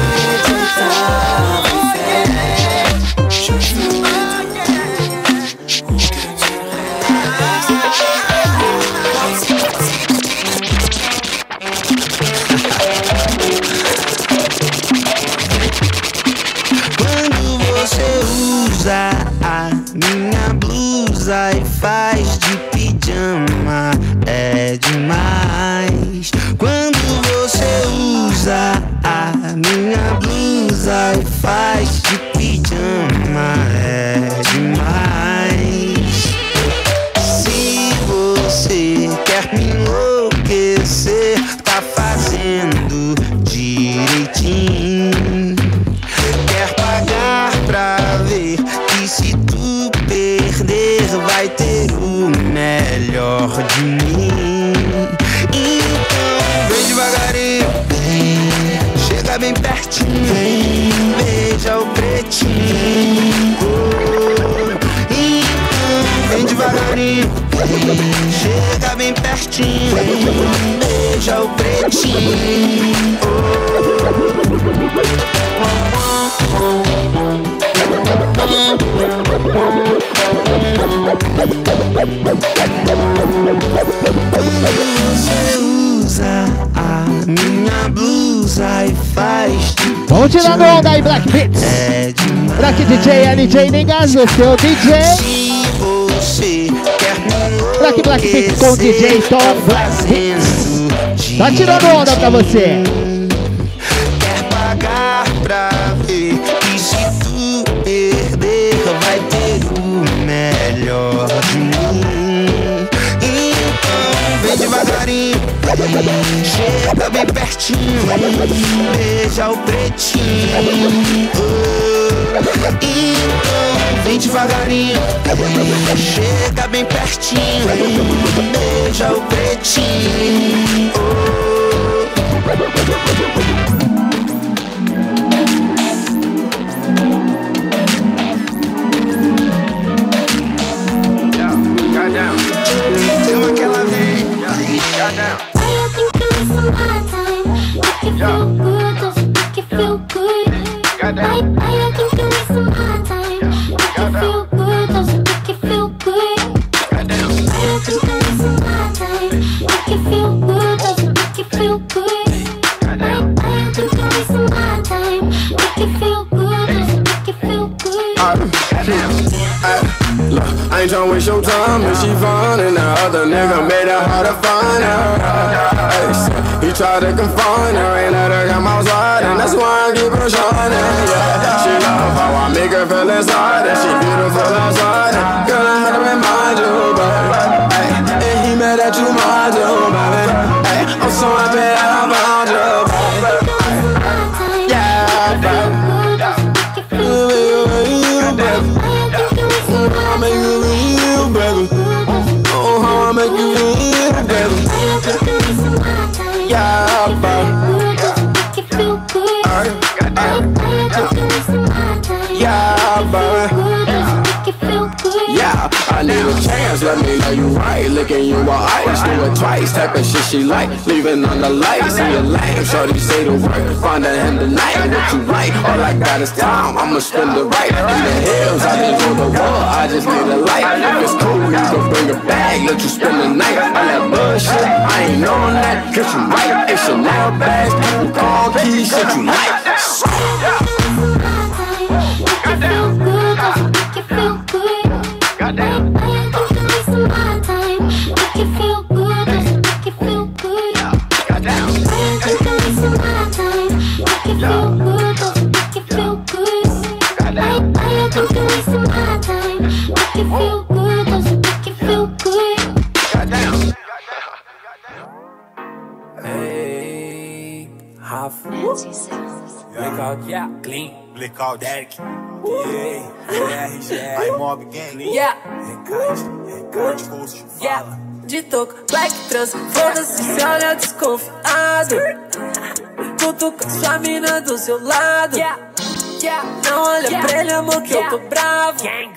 refaire, je ferai tout pour que tu Quando você usa a minha blusa e faz de pijama, é demais. Quando você usa a minha blusa e faz de pijama, é demais. Se você quer me enlouquecer, tá fazendo direitinho. Quer pagar pra ver que se tu perder vai ter o melhor de mim. Então vem devagarinho, vem, chega bem pertinho, vem, beija o pretinho. Então vem devagarinho, vem, chega bem pertinho, vem, beija o pretinho. Você usa a minha blusa e faz de Vamos tirando onda aí, Black Beats. Black DJ, LJ Niggas, o seu DJ. Black Beats com o DJ Tom Black Beats. Tá tirando onda pra você. Quer pagar pra ver que se tu perder vai ter o melhor de mim. Então vem devagarinho, chega bem pertinho, beija o pretinho. Então vem devagarinho, chega bem pertinho, beija o pretinho. I ain't tryna waste your time, and she fine, and the other nigga made it hard to find her. He tried to confine her, ain't let her come outside, and that's why I keep her shining. Yeah, she love how I make her feel inside, and she beautiful outside. And girl, I had to remind you, baby. And he mad at you, mind you, baby. I'm so happy that I found you, baby. Yeah, baby. I make you real, baby. Oh, how I make you real, baby. Yeah, baby. Yeah, baby. Yeah, I need me a chance, let me know you right. Licking you with ice, do it twice. Type of shit she like, leaving on the lights. See a lame, shorty say the word. Find a him tonight, what you like? All I got is time, I'ma spend the right. In the hills, I just know the world, I just need a light. If it's cool, you can bring a bag, let you spend the night. All that bullshit, I ain't on that, cause you right. It's Chanel bags, people call keys, shit you like. Goddamn. Hey, half. Blackout, yeah, clean. Blackout, Derek. Yeah, aí mob gang. Yeah. Recade, post, yeah. De toco, black trans, foda-se se olha desconfiado. Cutuca sua mina do seu lado. Não olha pra ele, amor, que eu tô bravo.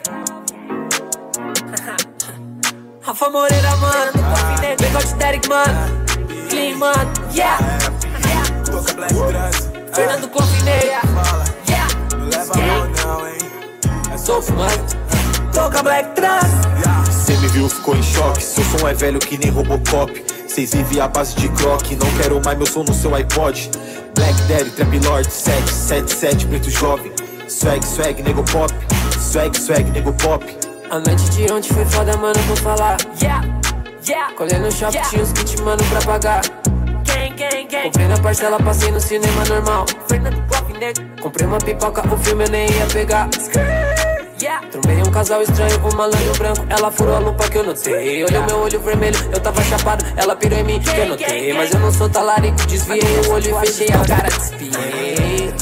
Rafa Moreira, mano, Blackout, Derek, mano. Clean, mano, Toca black trans. Fernando Confineira. Não leva mal não, hein. É só fumando. Toca black trans. Cê me viu, ficou em choque. Seu som é velho que nem Robocop. Cês vivem a base de croque. Não quero mais meu som no seu iPod. Black Daddy, Trap Lord, 777, preto jovem. Swag, nego pop. Swag, nego pop. A noite de ontem foi foda, mano, vou falar. Colhei no shopping, tinha uns kits, mano, pra pagar. Comprei na parcela, passei no cinema normal. Comprei uma pipoca, o filme eu nem ia pegar. Trombei um casal estranho, um malandro branco. Ela furou a lupa que eu notei. Olhou meu olho vermelho, eu tava chapado. Ela pirou em mim, que eu notei. Mas eu não sou talarico, desviei o olho e fechei a cara, despiei.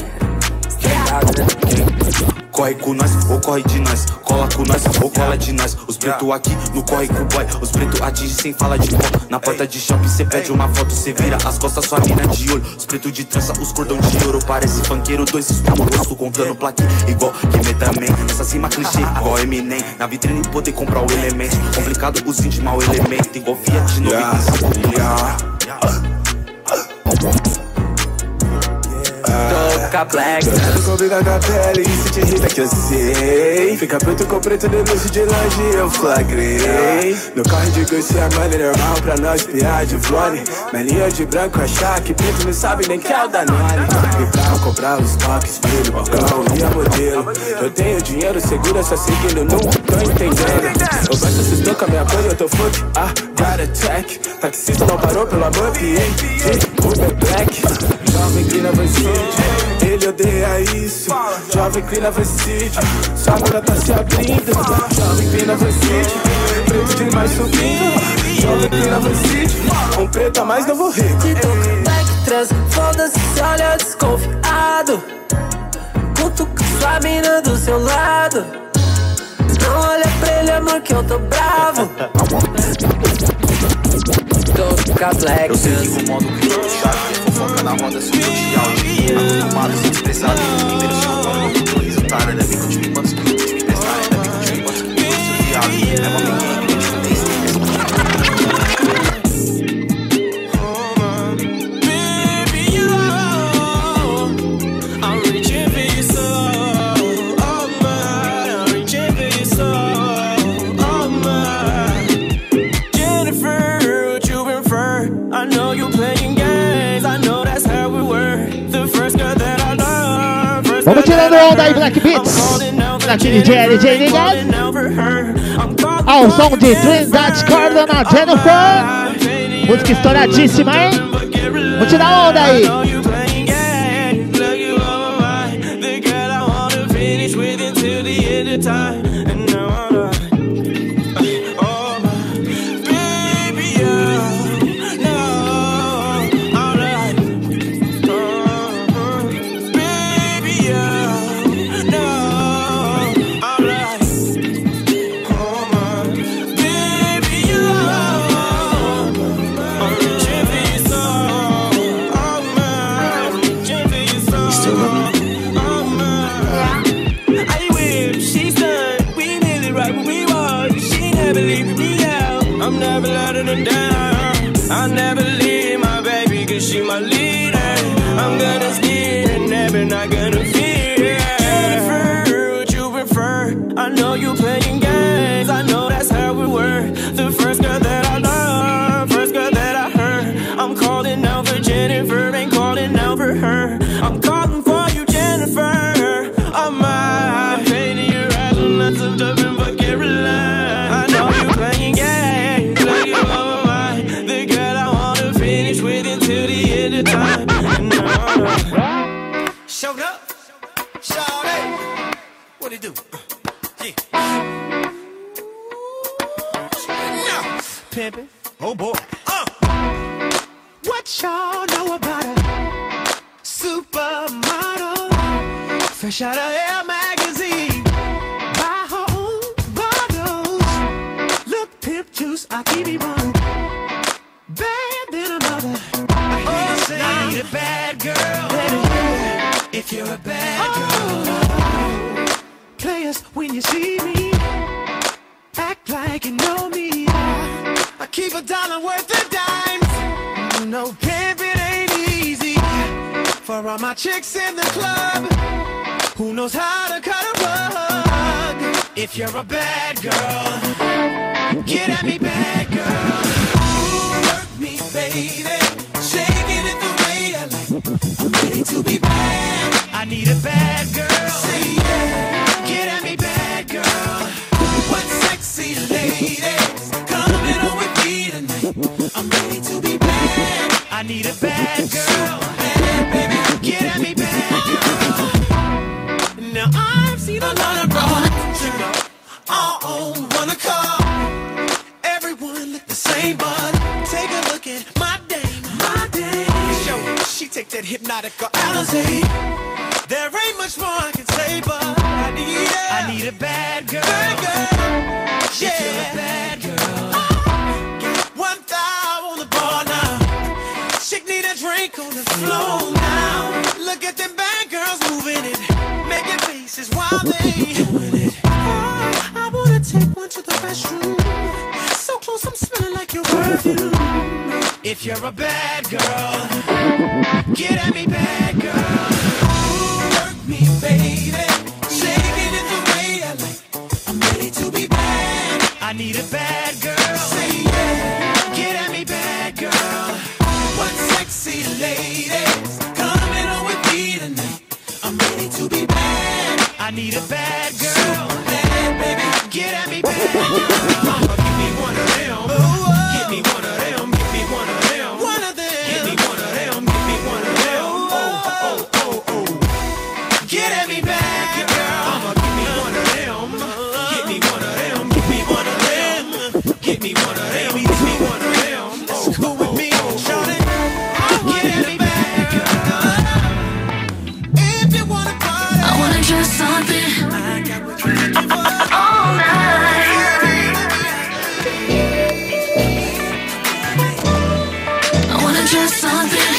Corre com nós, ou corre de nós. Cola com nós, ou cola de nós. Os preto aqui no corre com o boy. Os preto atinge sem fala de pó. Na porta de shopping cê pede uma foto, cê vira as costas, sua mina de olho. Os preto de trança, os cordão de ouro. Parece funkeiro, dois espuma no rosto, contando plaque. Igual que também, essa cima clichê, igual Eminem. Na vitrine poder comprar o elemento. Complicado os índios, mau elemento. Igual Fiat 95. Toca black. Tu combina com a pele e se te irrita que eu sei. Fica preto com preto de luz de longe eu flagrei. No carro de Gucci é money normal pra nós piar de vlone. Melinha de branco achar que preto não sabe nem que é o Danone. E pra comprar os toques, filho, balcão e a modelo. Eu tenho dinheiro, segura só seguindo, não tô entendendo. Eu gosto se estou com a minha cor, eu tô fuck, got attack. Taxista não parou pelo amor, PA, Uber Black. Jovem Clean Never City, ele odeia isso. Jovem Clean Never City, sua mina tá se abrindo. Jovem Clean Never City, preto demais subindo. Jovem Clean Never City, um preto a mais novo rico. Black trans, foda-se se olha desconfiado. Cutuca sua mina do seu lado. Não olha pra ele, amor, que eu tô bravo. Toca black eu sei que o modo que eu chave, fofoca na roda, sou social. Acostumado, sem expressar, primeiro chego quando eu tô resultado. Ainda bem que eu tive quantos minutos de me prestar. Ainda bem que eu tive quantos minutos de viado. É uma menina que eu te dei. Vamos tirando onda aí, Black Beats. Black DJ LJ ligado. Ao som de Trinidad Cardona Jennifer. Música estouradíssima, hein? Vamos tirar onda aí. her down. I'll never leave my baby, cause she my leader. I'm gonna steer and never not gonna fear. Jennifer, what you prefer? I know you playing games, I know that's how we were. The first girl that I loved, first girl that I heard. I'm calling out for Jennifer, ain't calling out for her. I'm calling for you, Jennifer. I'm mine. Painting your eyes with lots of stuff and for Caroline. I know you playing games, like you over mine. The girl I wanna finish with until the end of time. Showed up, shawty. What it do? Yeah. Pimpin', oh boy. What y'all know about a supermodel? Fresh out of Elle magazine. Buy her own bottles. Look, pimp juice, I keep it on. Bad than a mother. I hear you say I need a bad girl. If you're a bad girl. Players, when you see me, act like you know me. I keep $1 worth of dimes. No pimping ain't easy. For all my chicks in the club, who knows how to cut a rug? If you're a bad girl, get at me, bad girl. Work me, baby, shaking it the way I like. I'm ready to be bad. I need a bad girl. Say yeah, get at me, bad girl. What sexy ladies coming on with me tonight? I'm ready to be bad. I need a bad girl. Bad, baby, get at me, bad girl. Now I've seen a lot of girls, you know, all on one call. Everyone look the same, but take a look at my dame, my dame. Show she take that hypnotic Alizé. There ain't much more I can say, but I need a bad girl. Bad girl. Yeah, if you're a bad girl. Get 1 thou on the bar now. Chick need a drink on the floor now. Look at them bad girls moving it, making faces while they doing it. I wanna take one to the restroom. So close, I'm smelling like your perfume. If you're a bad girl, get at me, bad girl. Work me, baby, shaking it the way I like. I'm ready to be bad. I need a bad girl. Say yeah, get at me, bad girl. What sexy ladies coming on with me tonight? I'm ready to be bad. I need a bad girl. Bad, baby, get at me, bad girl. Mama, give me one of them. Give me one of them. Give me one of them. One of them. Give me one of them. Give me one of them. Oh, oh, oh, oh. Get at me, bad girl. Mama, give me one of them. Give me one of them. Give me one of them. Give me one of them. Give me one of them. That's cool with me, shawty. Get at me, bad girl. If you wanna party, I wanna try something. I got what you're looking for. All night. I wanna try something.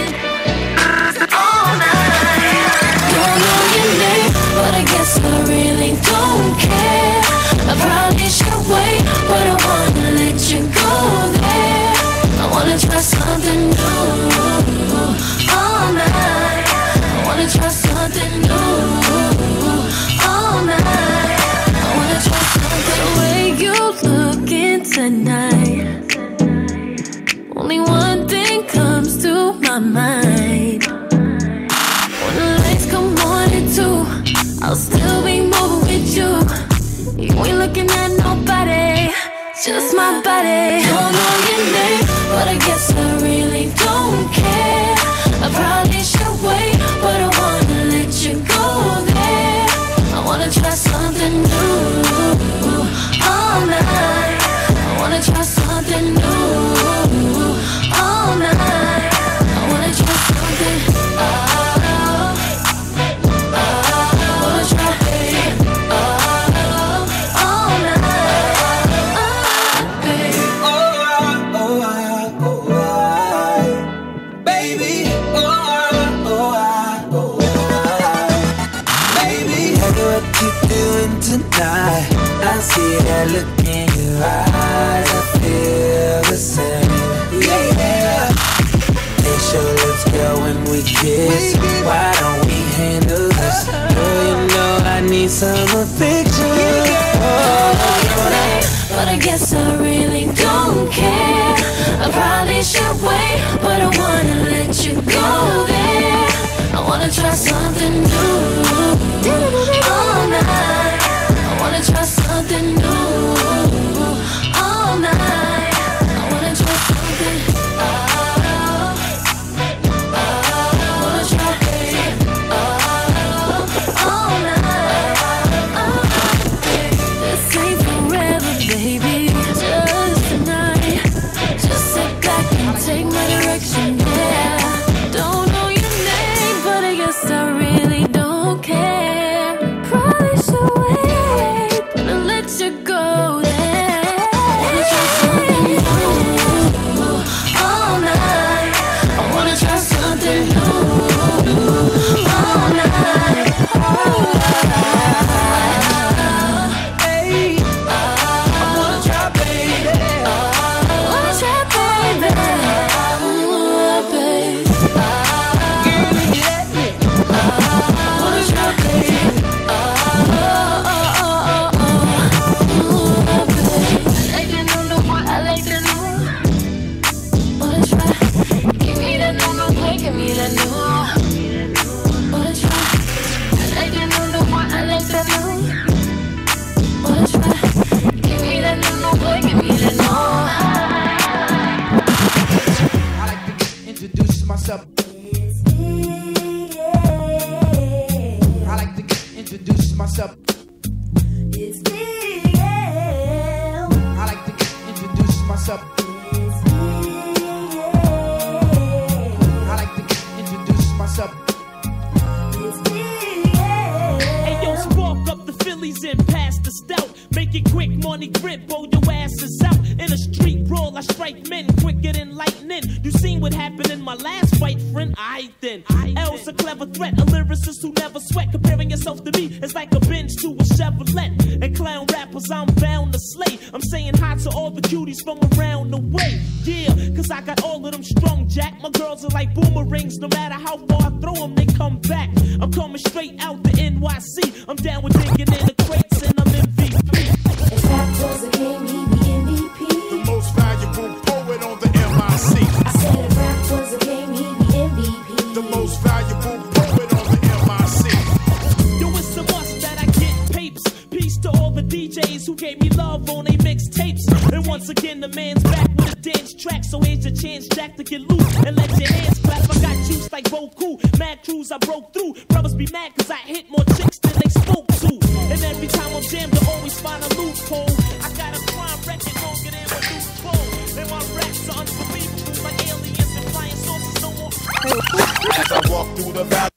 All night. Don't know your name, but I guess I really don't care. I probably should wait, but I wanna let you go there. I wanna try something new. All night. I wanna try something new. All night. I wanna try something. The way you looking tonight, only one thing comes to my mind. When the lights come on at 2, I'll still be moving with you. You ain't looking at nobody, just my body. Don't know your name, but I guess I really don't care. I probably should wait, but I wanna let you go there. I wanna try something new. All night. I wanna try something new. All night. I wanna try something. I wanna try it. All night. Baby. Baby. Baby. What you doing tonight? I see that look in your eyes. I feel the lips, girl, when we kiss. Why don't we handle this? Girl, you know I need some affection. But I guess I really don't care. I probably should wait, but I wanna let you go there. I wanna try something new all night. I wanna try something new all night. I wanna try something. I wanna try all night. This ain't forever, baby. Just tonight. Just sit back and take my direction. Yeah. Don't know your name, but I guess I really don't care. Probably should wait, but I'll let you go there. Wanna try something new all night. I wanna try something new all night. Hey, I wanna try, baby. I wanna try, baby. Introduce myself. I like to introduce myself. It's me, yeah. I like to introduce myself. It's me, yeah. I like to introduce myself. It's me, yeah. Hey yo, spark up the Phillies and pass the stout. Make it quick, money grip, roll your asses out. In a street brawl, I strike men quicker than lightning. You seen what happened in my last fight, friend? Aight then. L's a clever threat, a lyricist who never sweat. Comparing yourself to me is like a Benz to a Chevrolet. And clown rappers, I'm bound to slay. I'm saying hi to all the cuties from around the way. Yeah, cause I got all of them strong, Jack. My girls are like boomerangs, no matter how far I throw them, they come back. I'm coming straight out the NYC. I'm down with digging in the crates and I'm MVP. If rap was a game, he'd be MVP. The most valuable poet on the MIC. I said if rap was a game, he'd be MVP. The most valuable poet on the MIC. Yo, it's a must that I get papes. Peace to all the DJs who gave me love on they mixtapes. And once again, the man's back with a dance track. So here's your chance, Jack, to get loose and let your hands clap. I got juice like Boku. Mad crews I broke through. Brothers be mad cause I hit more chicks than they spoke to. And every time I'm jammed, I always find a loophole. I got a crime record longer than a loophole. And my raps are unbelievable like aliens and flying saucers no more. As I walk through the valley,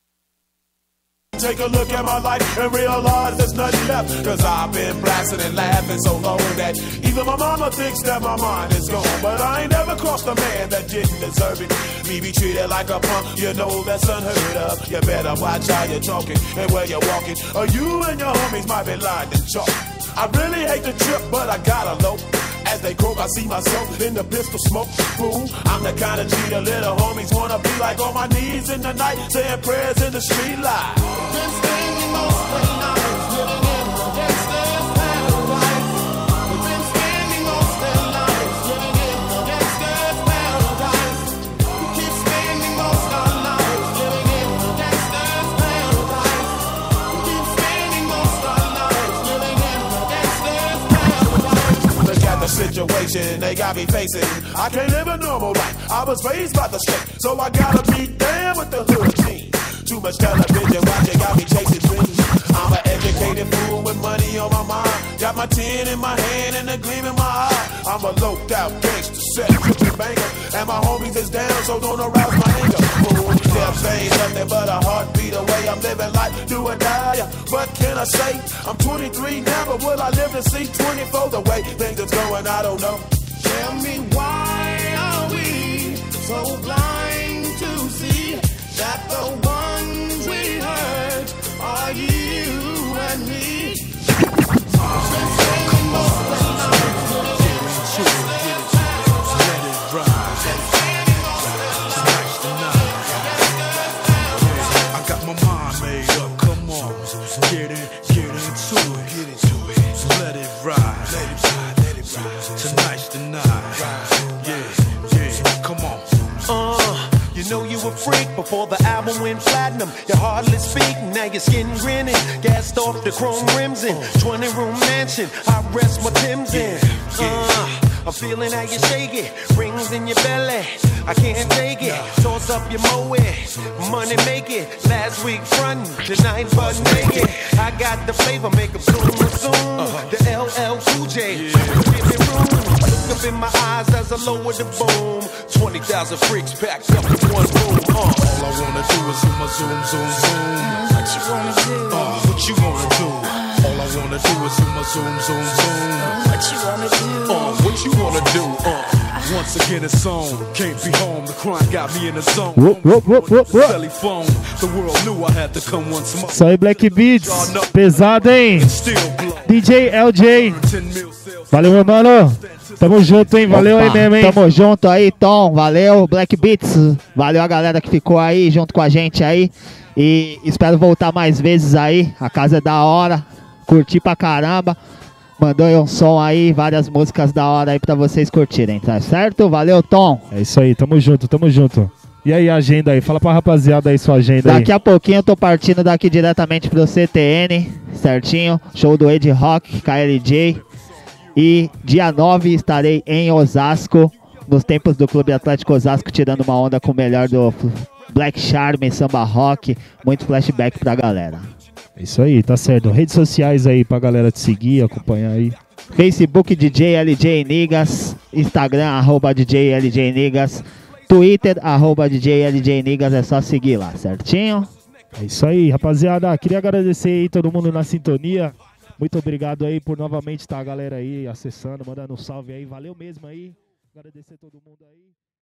take a look at my life and realize there's nothing left. Cause I've been blasting and laughing so long that even my mama thinks that my mind is gone. But I ain't never crossed a man that didn't deserve it. Me be treated like a punk, you know that's unheard of. You better watch how you're talking and where you're walking, or you and your homies might be lying to chalk. I really hate the trip, but I gotta low. As they croak, I see myself in the pistol smoke. Fool, I'm the kind of G the little homies wanna be like, on my knees in the night, saying prayers in the street light. Been spending most of the nights living in the gangster's paradise. We've been spending most of the nights living in the gangster's paradise. We keep spending most of the nights living in the gangster's paradise. We keep spending most of the nights living in the gangster's paradise. Look at the situation they got me facing. I can't live a normal life. I was raised by the state, so I gotta be damn with the hood team. Too much television watching got me chasing dreams. I'm an educated fool with money on my mind. Got my tin in my hand and a gleam in my eye. I'm a loped out gangster, set tripping banker. And my homies is down, so don't arouse my anger. Fool, steps ain't nothing but a heartbeat away. I'm living life, do or die. What can I say? I'm 23 now, but will I live to see 24? The way things are going, I don't know. Tell me why are we so blind to see that the ones we hurt are you and me? Come on, shoot, let it ride. Tonight's the night. Before the album went platinum, you hardly speak, now your skin grinning. Gassed off the chrome rims in 20-room mansion, I rest my Timbs in. I'm feeling how you shake it, rings in your belly, I can't take it. Toss up your moe, money make it. Last week frontin', tonight butt naked. I got the flavor, make them zoom. The LL Cool J, give me room. Look up in my eyes as I lower the boom. 20,000 freaks packed up in one room. All I wanna do is zoom. What you wanna do? What you wanna do? All I wanna do is zoom. What you wanna do? What you wanna do? Once again it's on. Can't be home. The crime got me in the zone. Belly phone. The world knew I had to come once more. Isso aí, Black Beats. Pesado, hein? DJ LJ. Valeu, meu mano. Tamo junto, hein? Valeu. Opa, aí mesmo, hein? Tamo junto aí, Tom. Valeu, Black Beats. Valeu a galera que ficou aí junto com a gente aí. E espero voltar mais vezes aí. A casa é da hora. Curti pra caramba. Mandou aí um som aí, várias músicas da hora aí pra vocês curtirem, tá certo? Valeu, Tom. É isso aí, tamo junto. E aí, a agenda aí? Fala pra rapaziada aí sua agenda aí. Daqui a pouquinho eu tô partindo daqui diretamente pro CTN, certinho? Show do Ed Rock, KLJ. E dia 9 estarei em Osasco, nos tempos do Clube Atlético Osasco, tirando uma onda com o melhor do Black Charm, Samba Rock. Muito flashback pra galera. Isso aí, tá certo. Redes sociais aí pra galera te seguir, acompanhar aí. Facebook DJ LJ Nigas, Instagram @DJ LJ Nigas, Twitter @DJ LJ Nigas, é só seguir lá, certinho? É isso aí, rapaziada. Queria agradecer aí todo mundo na sintonia. Muito obrigado aí por novamente estar a galera aí acessando, mandando um salve aí. Valeu mesmo aí. Agradecer todo mundo aí.